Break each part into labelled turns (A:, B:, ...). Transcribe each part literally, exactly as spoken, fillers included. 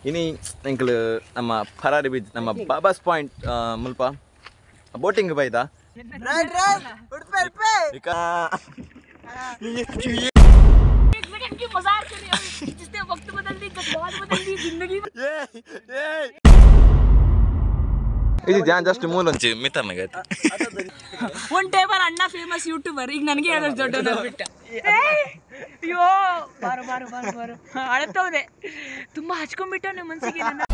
A: ini engkau nama Parari beach nama Babas Point mulpa boating ke baida
B: right right उठ पे पे
A: Ika
C: एक second की मजाक कर रही है जिसने वक्त बदल दी जज्बात बदल दी जिंदगी
A: ye ye ఇది ಜಾನ್ ಜಸ್ಟ್ ಮೂಲ ಒಂಚಿ ಮಿತ ಮಗತ್
C: ಒನ್ ಟೈಮ್ ಅಣ್ಣ ಫೇಮಸ್ ಯೂಟ್ಯೂಬರ್ ಈಗ ನನಗೆ ಹೇಳೋ ದೊಡ್ಡನ ಬಿಟ್ಟ ಅಯ್ಯೋ ಬಾರು ಬಾರು ಬಾರು ಬಾರು ಅಳತೋದೆ ತುಂಬಾ ಹಚ್ಕೊಂಡ್ಬಿಟ್ಟ ನನ್ನ ಮನಸ್ಸಿಗೆ ನನ್ನ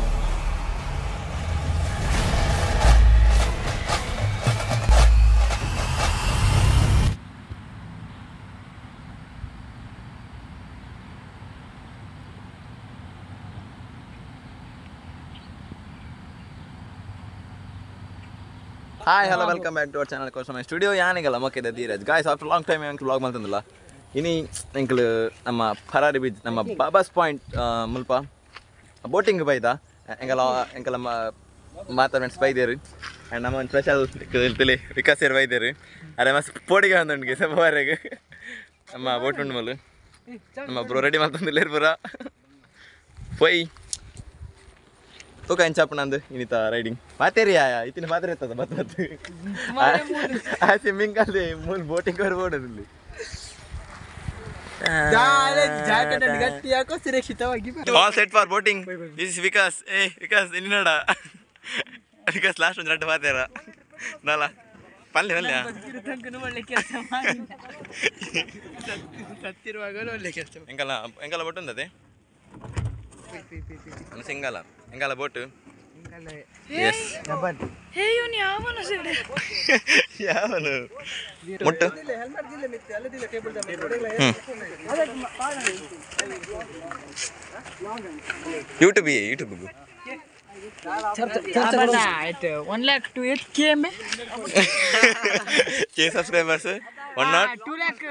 A: Hi, hello, welcome back to our channel coastalmindzstudio studio. ಯಾನಿಗಲ್ಲ ಮಕ್ಕಿದ Dheeraj guys after long time ಎಂಕ್ ವ್ಲಾಗ್ ಮಾಡ್ತಂದಿಲ್ಲ ಇನಿ ಎಂಕ್ಲು ನಮ್ಮ ಪರಾರಿ ಬೀಚ್ ನಮ್ಮ ಬಾಬಾಸ್ ಪಾಯಿಂಟ್ ಮುಲ್ಪ ಬೋಟಿಂಗ್ ಬೈದ ಎಂಕಲ ಎಂಕಲ ಮಾತಾ ಫ್ರೆಂಡ್ಸ್ ಬೈದೇರು ಆ್ಯಂಡ್ ನಮ್ಮ ಒಂದು ಸ್ಪೆಷಲ್ ತಿಳಿ ವಿಕಾಸೇರು ಬೈದೇರು ಅರೆ ಮಸ್ತ್ ಪೋಡಿಗೆ ಒಂದುಂಡಿಗೆ ಸಬಾರಿಗೆ ನಮ್ಮ ಬೋಟ್ ಉಂಡು ಮಲ್ಲು ನಮ್ಮ ಬ್ರೋ ರೆಡಿ ಮಾಡ್ತಂದಿಲ್ಲ ಪೂರ ಪೊಯ್ ತೂಕ ಹೆಂಚಾಪ ನಂದು ಇನ್ನಿತ ರೈಡಿಂಗ್ ಮಾತೇರಿ ಇತ್ತಿನ ಮಾತ್ರ ಇರ್ತದ ಬತ್ ಬತ್ ಆ ಸ್ವಿಮ್ಮಿಂಗ್ ಅಲ್ಲಿ ಮೂಲ ಬೋಟಿಂಗ್ ಬರ್ಬೋದು ಇಲ್ಲಿ
B: ಜಾಕೆಟ್ ಅನ್ನು ಗಟ್ಟಿ ಹಾಕೋ ಸುರಕ್ಷಿತವಾಗಿ
A: all set for boating this is Vikas ಏ ವಿಕಾಸ್ ಇನ್ನೋಡ ವಿಕಾಸ್ ಲಾಸ್ಟ್ ಒಂದು ರಡ್ಡು ಮಾತೇರ ನಾಲ ಪಲ್ಲೆ ಪಲ್ಲೆ
B: ಸತ್ತಿರುವಾಗ ಒಳ್ಳೆ ಕೆಲಸ
A: ಎಂಕಲ್ಲ ಎಂಕಲ್ಲ ಬೋಟ್ ಉಂದದೆ ಸಿಂಗಲ ಎಂಕಲ್ಲ ಬೋಟ್ ಎಸ್
C: ಹೇ ಇವನು ಯಾವನು ಸೈಡ್
A: ಯಾವನು ಮುಟ್ಟು ಯೂಟ್ಯೂಬ್ ಯೂಟ್ಯೂಬ್
C: ಆಯ್ತು one lakh two eight K M
A: K subscribers one not
C: two lakh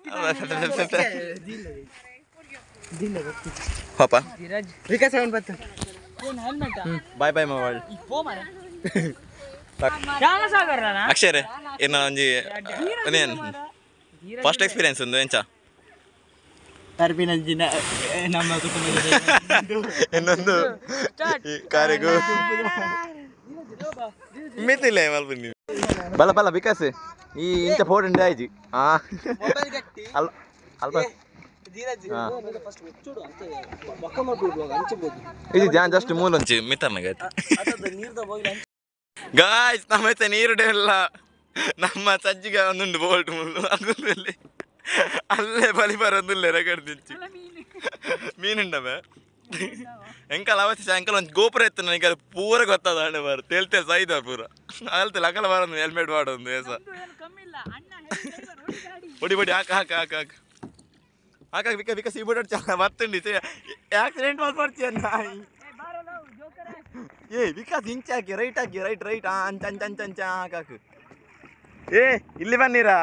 A: ಪಾಪ
B: ಧೀರಜ್ ವಿಕಾಸ್ ಅವನ್ ಬತ್ತು
C: ಏನು ಹೆಲ್ಮೆಟ್
A: ಬಾಯ್ ಬಾಯ್ ಮಾವಾಳ್
C: ಪೋ ಮಾರೆ ರಾಮಸಾಗರ
A: ಅಕ್ಷರ ಏನು ಒಂಜಿ ಏನು ಫಸ್ಟ್ ಎಕ್ಸ್ಪೀರಿಯನ್ಸ್ ಒಂದು ಎಂಚ
B: ತರ್ಪಿನಂಜಿನ ನಮ್ಮ ಕುಟುಂಬದ
A: ಇನ್ನೊಂದು ಕಾರಿಗೂ ಮಿತಿಲ್ಲ ಮಲ್ಪ ನೀವು ಬಲ ಬಲ ವಿಕಾಸ್ ಈ ಇಂಚ ಫೋಟೋ ಉಂಡೆ ಆಯ್ಜಿ ಹಾ ಅಲ್ ಅಲ್ಪ ಇದು ಜಾನ್ ಜಸ್ಟ್ ಮೂಲ ಒಂಚಿ ಮಿತ ಮಗತ್ ಗಾಯ್ಸ್ ನಮ್ಮೈತೆ ನೀರುಡೆ ಇಲ್ಲ ನಮ್ಮ ಸಜ್ಜಿಗೆ ಒಂದುಂಡು ಬೋಲ್ಟ್ ಮುಳ್ಳು ಅದಲ್ಲಿ ಅಲ್ಲೇ ಬಲಿ ಬರೋದಿಲ್ಲ ರಗಡ್ದಿಂಚಿ ಮೀನುಂಡವ ಎಂಕಲ್ ಅವಶ್ಯ ಸಾಯಂಕಾಲ ಒಂದು ಗೋಪುರ ಇತ್ತು ನನಗೆ ಅದು ಪೂರ ಗೊತ್ತದ ಹಣ್ಣೆ ಬಾರ ತೇಳ್ತೇವೆ ಸೈದ ಪೂರ ಅಲ್ತಿಲ್ಲ ಅಕಲ ಬಾರೊಂದು ಹೆಲ್ಮೆಟ್ ಮಾಡೋದು ಏಸ ಹೊಡಿ ಹೊಡಿ ಹಾಕ ಹಾಕ ಹಾಕ ಹಾಕ ಹಾಕ ವಿಕ ವಿಕ ಸಿಬಿಡ ಚಲ ಬರ್ತುಂಡಿ ಆಕ್ಸಿಡೆಂಟ್ ಮಾಡ್ತೀಯ ನಾಯಿ ಏ ವಿಕಾಸ್ ಇಂಚ ಹಾಕಿ ರೈಟ್ ಹಾಕಿ ರೈಟ್ ರೈಟ್ ಅಂಚ ಅಂಚ ಅಂಚ ಅಂಚ ಹಾಕಾಕು ಏ ಇಲ್ಲಿ ಬನ್ನಿರಾ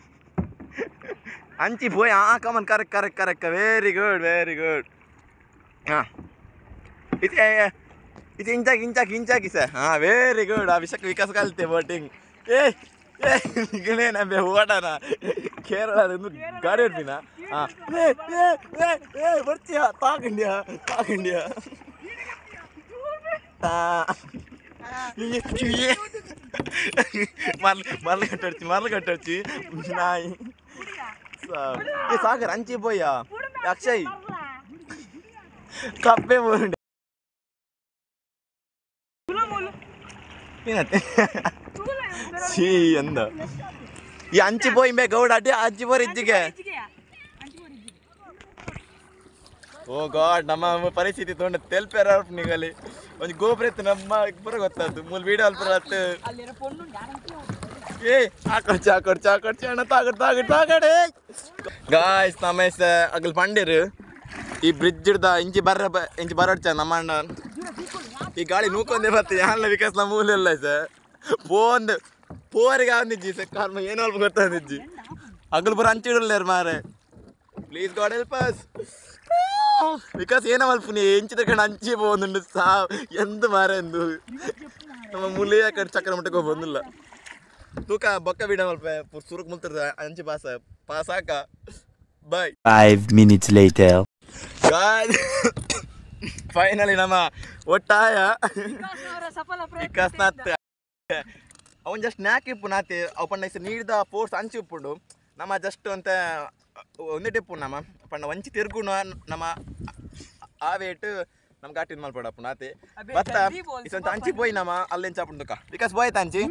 A: ಅಂಚಿ ಪೋಯ್ ಹಾಂ come on correct correct correct very good very good ಹಾಂ ಇದು ಇದು ಇಂಚಾಕಿ ಇಂಚಾಕಿ ಇಂಚಾಕಿ ಸರ್ ಹಾಂ ವೆರಿ ಗುಡ್ ಆ ವಿಷಯಕ್ಕೆ ವಿಕಾಸ ಕಲಿತೆ ಬೋಟಿಂಗ್ ಏ ಏ ಗಿಣೇನ ಓಡಾನ ಕೇರಳದಿಂದ ಗಾಡಿ ಹೊಡ್ತೀನ ಹಾಂ ಏ ಏ ಏ ಏ ಬರ್ತೀಯ ತಾಕಂಡ್ಯಾ ತಾಕಂಡ್ಯಾ ಮರ್ಲು ಮರ್ಲು ಕಟ್ಟಡ್ಚಿ ಮರ್ಲು ಕಟ್ಟಡ್ಚಿ ನಾಯಿ ಏ ಸಾಗರ್ ಅಂಚಿ ಪೋಯ್ಯ ಅಕ್ಷಯ್ ಕಪ್ಪೆ ಬೋಂಡೆ ಏನತ್ತೆ ಸಿ ಅಂದ ಈ ಅಂಚಿ ಪೋಯ್ ಬೇ ಗೌಡ ಅಡ್ಡಿ ಅಜ್ಜಿ ಬೋರ್ ಇಜ್ಜಿಗೆ ಓ ಗಾಡ್ ನಮ್ಮ ಪರಿಸ್ಥಿತಿ ತೊಂಡ ತೆಲ್ಪೇರ ನಿಗಲಿ ಒಂದು ಗೋಪುರ ಇತ್ತು ನಮ್ಮ ಪೂರ ಗೊತ್ತಾಯ್ತು ಮೂಲ ವೀಡಿಯೋ ಅಲ್ಪ ಹತ್ತು ಏ ಹಾಕೊಡ್ಚಿ ಹಾಕೊಡ್ಚಿ ಹಾಕೊಡ್ಚಿ ಅಣ್ಣ ತಾಗಡ್ ತಾಗಡ್ ತಾಗಡೆ ಗಾಯ್ಸ್ ನಮ್ಮ ಅಗಲ್ ಪಂಡಿರು ಈ ಬ್ರಿಡ್ಜ್ ಹಿಡ್ದ ಇಂಚಿ ಬರ್ರ ಇಂಚಿ ಬರೋಡ್ಚ ನಮ್ಮ ಅಣ್ಣ ಈ ಗಾಳಿ ನೂಕೊಂದೇ ಬರ್ತೀವಿ ಯಾನ್ಲ ವಿಕಾಸ್ ನಮ್ಮ ಮೂಲೆಲ್ಲ ಸರ್ ಫೋನ್ ಪೋರಿಗೆ ಅಂದಿಜ್ಜಿ ಸರ್ ಕಾರ್ ಏನೋ ಅಲ್ಪ ಗೊತ್ತಾದಿಜ್ಜಿ ಅಗಲ್ ಬರ ಅಂಚಿಡಲ್ಲೇರು ಮಾರೆ please God help us Vikas ಏನೋ ಅಲ್ಪ ನೀ ಎಂಚಿ ತಗೊಂಡು ಅಂಚಿ പോകുന്നുണ്ട് ಸಾ ಎಂತ ಮಾರೆ ಎಂದು ನಮ್ಮ ಮುಲಿಯ ಕಡೆ ಚಕ್ರ ಮಟ್ಟಕ್ಕೆ ಹೋಗಿ ಬಂದಿಲ್ಲ ತೂಕ ಬೊಕ್ಕ ಬಿಡ ಸ್ವಲ್ಪ ಸುರುಕ್ ಮುಲ್ತಿರ್ದ ಅಂಚಿ ಪಾಸ ಪಾಸಾಕ ಬಾಯ್
D: Five minutes later.
A: Guys finally ನಮ್ಮ ಒಟ್ಟಾಯ
C: ವಿಕಾಸ್ನವರ ಸಫಲ
A: ವಿಕಾಸ್ ನಾತ್ ಅವನ್ ಜಸ್ಟ್ ನ್ಯಾಕ್ ಇಪ್ಪು ನಾತಿ ಅವ್ ಪಂಡ ಹೆಸರು ನೀಡಿದ ಫೋರ್ಸ್ ಅಂಚಿ ಇಪ್ಪುಂಡು ನಮ್ಮ ಜಸ್ಟ್ ಅಂತ ಒಂದೇ ಟಿಪ್ಪು ನಮ್ಮ ಪಂಡ ವಂಚಿ ತಿರ್ಗುಣ ನಮ್ಮ ಆ ವೇಟ್ ನಮ್ಗೆ ಆಟಿನ ಮಲ್ಪಡಪ್ಪು ನಾತಿ ಬತ್ತ ಇಸಂತ ಅಂಚಿ ಪೋಯಿ ನಮ್ಮ ಅಲ್ಲೆಂಚ ಪುಂಡುಕ ವಿಕಾಸ್ ಬೋಯ್ತ ಅಂಚಿ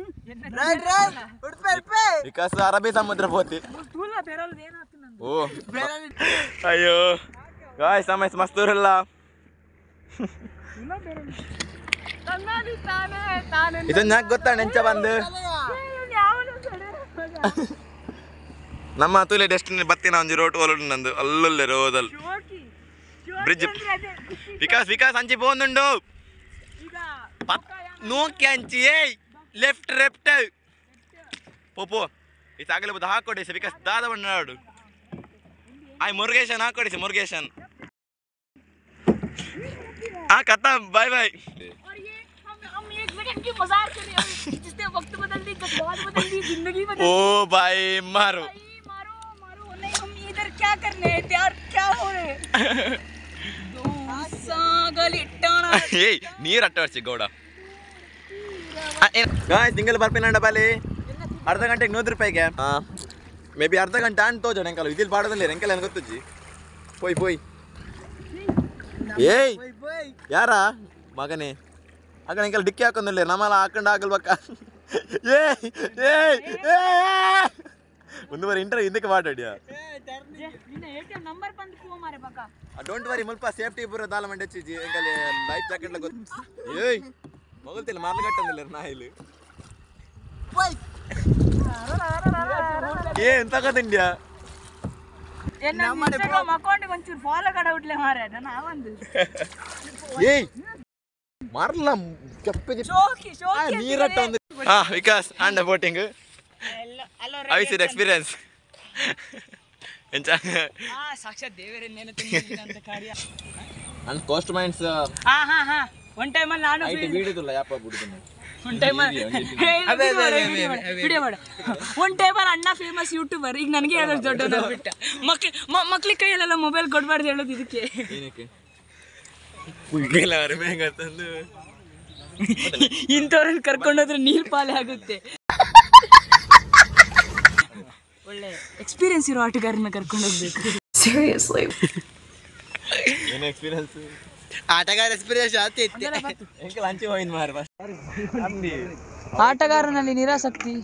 A: ವಿಕಾಸ್ ಅರಬ್ಬಿ ಸಮುದ್ರ ಪೋತಿ ಓ ಅಯ್ಯೋ ಗಾಯ್ಸ್ ಸಮಯ ಮಸ್ತೂರಲ್ಲ ಇದನ್ನ ಯಾಕೆ ಗೊತ್ತಾ ನೆಂಚ ಬಂದು ನಮ್ಮ ತುಲೆ ಡೆಸ್ಟಿನಿ ಬತ್ತಿನ ಒಂಜಿ ರೋಡ್ ಒಲುಡು ನಂದು ಅಲ್ಲಲ್ಲೇ ರೋದಲ್ ಬ್ರಿಡ್ಜ್ ವಿಕಾಸ್ ವಿಕಾಸ್ ಅಂಚಿ ಪೋಂದುಂಡು ನೋಕಿ ಅಂಚಿ ಏಯ್ ಲೆಫ್ಟ್ ಲೆಫ್ಟ್ ಪೋಪೋ ಈ ಸಾಗಲೆ ಬುದ್ಧ ಹಾಕೊಡಿಸಿ ವಿಕಾಸ್ ದಾದ ಬಣ್ಣಾಡು ಆಯ್ ಮುರುಗೇಶನ್ ಹಾಕೊಡಿಸಿ ಮುರುಗೇಶನ್ हाँ खत्म बाय बाय
C: और ये हम हम एक सेकंड की मजाक कर रहे हैं जिसने वक्त बदल दी जज्बात बदल दी जिंदगी बदल दी
A: ओ भाई मारो
C: भाई मारो मारो नहीं हम इधर क्या करने हैं यार क्या हो रहे हैं दो सागल इट्टाना
A: ए ನೀರ್ ಅಟ್ಟವರ್ಸಿ ಗೌಡ ಗಾಯ್ಸ್ ತಿಂಗಳು ಬರ್ಪಿನಂಡ ಬಾಲಿ ಅರ್ಧ ಗಂಟೆಗೆ ನೂರು ರೂಪಾಯಿಗೆ ಮೇ ಬಿ ಅರ್ಧ ಗಂಟೆ ಅಂತ ತೋಜ ಎಂಕಲ್ ಇದಿಲ್ ಬಾಡದಲ್ಲಿ ಎಂಕಲ್ ಏನು ಗೊತ್ತಜ್ಜಿ ಪೋಯ್ ಪೋಯ್ ಏಯ್ ಯಾರ ಮಗನೇ ಆಗ ಎಂಕಲ್ ಡಿಕ್ಕಿ ಹಾಕೊಂದಿಲ್ಲ ನಮ್ಮಲ್ಲ ಹಾಕೊಂಡು ಆಗಲ್ಬೇಕ ಏಯ್ ಏಯ್ ಒಂದು ಬಾರಿ ಇಂಟರ್ವ್ಯೂ ಇದಕ್ಕೆ ಮಾತಾಡಿಯ
C: ನಂಬರ್ ಬಂದು ಫೋನ್ ಮಾರೆ ಬಕ
A: ಡೋಂಟ್ ವರಿ ಮುಲ್ಪ ಸೇಫ್ಟಿ ಪೂರ ದಾಲ ಮಂಡೆ ಚಿಜಿ ಎಂಕಲ್ ಲೈಫ್ ಜಾಕೆಟ್ ಗೊತ್ತು ಏಯ್ ಮಗಲ್ತಿಲ್ಲ ಮಾರ್ಲಗಟ್ಟಂದಿಲ್ಲ ನಾ ಇಲ್ಲಿ ಏ ಎಂತ ಕದಿಂಡ್ಯಾ
C: ಅಕೌಂಟಿಗೆ ಒಂಚೂರು ಫಾಲೋ ಕಡ ಬಿಟ್ಲೆ ಮಾರೆ ನಾನು ಆವಂದು
A: ಏಯ್ ಮಾರ್ಲ ಕೆಪ್ಪದಿ
C: ಶೋಕಿ ಶೋಕಿ
A: ನೀರಟ್ಟ ಒಂದು ಹಾ Vikas and boating how is it experience ಎಂಚ
C: ಹಾ ಸಾಕ್ಷಾತ್ ದೇವರೇ ನೆನೆ ತುಂಬಿದಂತ ಕಾರ್ಯ
A: ಅಂಡ್ ಕಾಸ್ಟ್ ಮೈಂಡ್ಸ್
C: ಹಾ ಹಾ ಹಾ ಒನ್ ಟೈಮ್ ಅಲ್ಲಿ ನಾನು
A: ಐಟಿ ಬಿಡುದಿಲ್ಲ ಯಾಪ ಬಿಡುದಿಲ್ಲ
C: ಒನ್ ಟೈಮ್ ವಿಡಿಯೋ ಮಾಡ ಒನ್ ಟೈಮ್ ಅಲ್ಲಿ ಅಣ್ಣ ಫೇಮಸ್ ಯೂಟ್ಯೂಬರ್ ಈಗ ನನಗೆ ಹೇಳೋದು ದೊಡ್ಡ ಬಿಟ್ಟ ಮಕ್ಳು ಮಕ್ಳಿಗೆ ಕೈಯಲ್ಲೆಲ್ಲ ಮೊಬೈಲ್ ಕೊಡ್ಬಾರ್ದು ಹೇಳೋದು ಇದಕ್ಕೆ
A: ಏನಕ್ಕೆ ಕುಯ್ಗೆಲ್ಲ ಅರಮೇಂಗ ತಂದು
C: ಇಂಥವ್ರನ್ನ ಕರ್ಕೊಂಡೋದ್ರೆ ನೀರ್ ಪಾಲೆ ಆಗುತ್ತೆ ಒಳ್ಳೆ ಎಕ್ಸ್ಪೀರಿಯನ್ಸ್ ಇರೋ ಆಟಗಾರನ ಕರ್ಕೊಂಡು ಹೋಗ್ಬೇಕು ಸೀರಿಯಸ್ಲಿ
A: ಏನು ಎಕ್ಸ್ಪೀರಿಯನ್ಸ್
B: ಆಟಗಾರ ಎಕ್ಸ್ಪೀರಿಯನ್ಸ್ ಆತಿ
A: ಎಂಕಲ್ ಅಂಚೆ ಹೋಯಿನ್ ಮಾರ ಅಂದಿ
C: ಆಟಗಾರನಲ್ಲಿ ನಿರಾಸಕ್ತಿ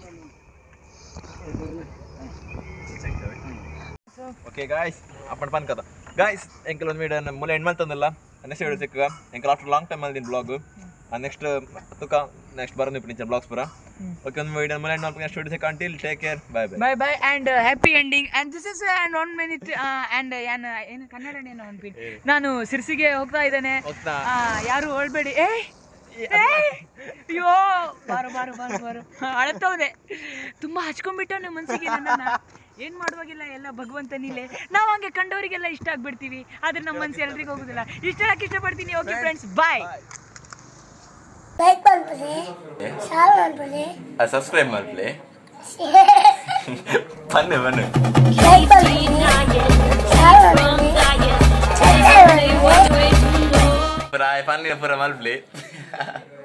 A: ಓಕೆ ಗಾಯ್ಸ್ ಅಪ್ಪಣ ಪನ್ ಕದ ಗಾಯ್ಸ್ ಎಂಕಲ್ ಒಂದು ವೀಡಿಯೋ ಮೂಲೆ ಎಂಡ್ ಮಾಡ್ತಂದಲ್ಲ ನೆಕ್ಸ್ಟ್ ವೀಡಿಯೋ ಸಿಕ್ಕ ಎಂಕಲ್ ಆಫ್ಟರ್ ಲಾಂಗ್ ಟೈಮ್ ಅಲ್ಲಿ ಬ್ಲಾಗ್ ನೆಕ್ಸ್ಟ್ ತುಕ ನೆಕ್ಸ್ಟ್ ಬರೋದು ನಿಂಚ ಬ್ಲಾಗ್ಸ್ ಬರ ಓಕೆ ಒಂದು ವೀಡಿಯೋ ಮೂಲೆ ಎಂಡ್ ಮಾಡ್ಬೇಕು ನೆಕ್ಸ್ಟ್ ವೀಡಿಯೋ ಸಿಕ್ಕ until take care bye bye
C: bye bye and happy ending and this is and one minute and ಏನು ಏನು ಕನ್ನಡ ಏನು ಅನ್ಬಿಟ್ಟು ನಾನು ಸಿರ್ಸಿಗೆ ಹೋಗ್ತಾ ಇದ್ದೇನೆ ಯಾರು ಹೊಳ್ಬೇಡಿ ಏ ಅಯ್ಯೋ ಬಾರು ಬಾರು ಬಾರು ಬಾರು ಅಳತ್ತವ್ರೆ ತುಂಬ ಹಚ್ಕೊಂಡ್ಬಿಟ್ಟು ನಮ್ಮ ಮನಸ್ಸಿಗೆ ನನ್ನನ್ನು ಏನು ಮಾಡುವಾಗಿಲ್ಲ ಎಲ್ಲ ಭಗವಂತ ನೀಲೆ ನಾವು ಹಂಗೆ ಕಂಡವರಿಗೆಲ್ಲ ಇಷ್ಟ ಆಗ್ಬಿಡ್ತೀವಿ ಆದ್ರೆ ನಮ್ಮ ಮನಸ್ಸು ಎಲ್ರಿಗೂ ಹೋಗೋದಿಲ್ಲ ಇಷ್ಟ ಹೇಳಕ್ಕೆ ಇಷ್ಟಪಡ್ತೀನಿ ಓಕೆ ಫ್ರೆಂಡ್ಸ್ ಬಾಯ್
D: ಲೈಕ್ ಮಾಡ್ಬಿಡಿ ಶೇರ್ ಮಾಡ್ಬಿಡಿ
A: ಸಬ್ಸ್ಕ್ರೈಬ್ ಮಾಡ್ಲಿ ಬನ್ನಿ ಬನ್ನಿ
D: ಲೈಕ್ ಮಾಡ್ಬಿಡಿ ಶೇರ್ ಮಾಡ್ಬಿಡಿ
A: ಪುರ ಪನ್ನಿ ಪುರ ಮಲ್ಪ್ಲಿ